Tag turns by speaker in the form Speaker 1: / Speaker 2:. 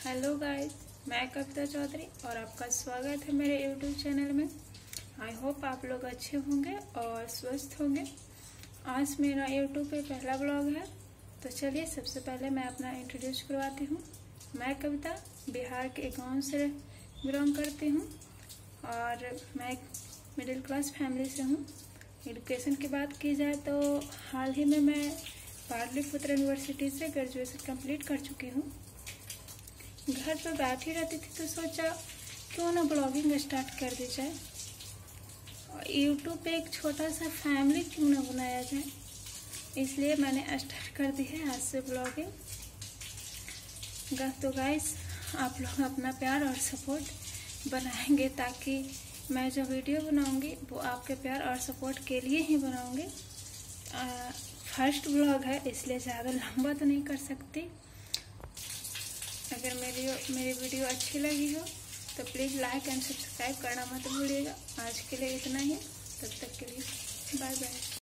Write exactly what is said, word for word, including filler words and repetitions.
Speaker 1: Hello guys, मैं कविता चौधरी और आपका स्वागत है मेरे यूट्यूब चैनल में। आई होप आप लोग अच्छे होंगे और स्वस्थ होंगे। आज मेरा यूट्यूब पे पहला ब्लॉग है, तो चलिए सबसे पहले मैं अपना इंट्रोड्यूस करवाती हूँ। मैं कविता बिहार के एक गाँव से बिलोंग करती हूँ और मैं एक मिडिल क्लास फैमिली से हूँ। एजुकेशन की बात की जाए तो हाल ही में मैं पाटलिपुत्र यूनिवर्सिटी से ग्रेजुएशन कंप्लीट कर चुकी हूँ। घर पर बैठी रहती थी तो सोचा क्यों ना ब्लॉगिंग स्टार्ट कर दी जाए और यूट्यूब पे एक छोटा सा फैमिली क्यों ना बनाया जाए, इसलिए मैंने स्टार्ट कर दी है आज से ब्लॉगिंग। तो गाइस, आप लोग अपना प्यार और सपोर्ट बनाएंगे ताकि मैं जो वीडियो बनाऊंगी वो आपके प्यार और सपोर्ट के लिए ही बनाऊंगी। फर्स्ट ब्लॉग है इसलिए ज़्यादा लंबा तो नहीं कर सकती। अगर मेरी मेरी वीडियो अच्छी लगी हो तो प्लीज़ लाइक एंड सब्सक्राइब करना मत भूलिएगा। आज के लिए इतना ही, तब तक के लिए बाय बाय।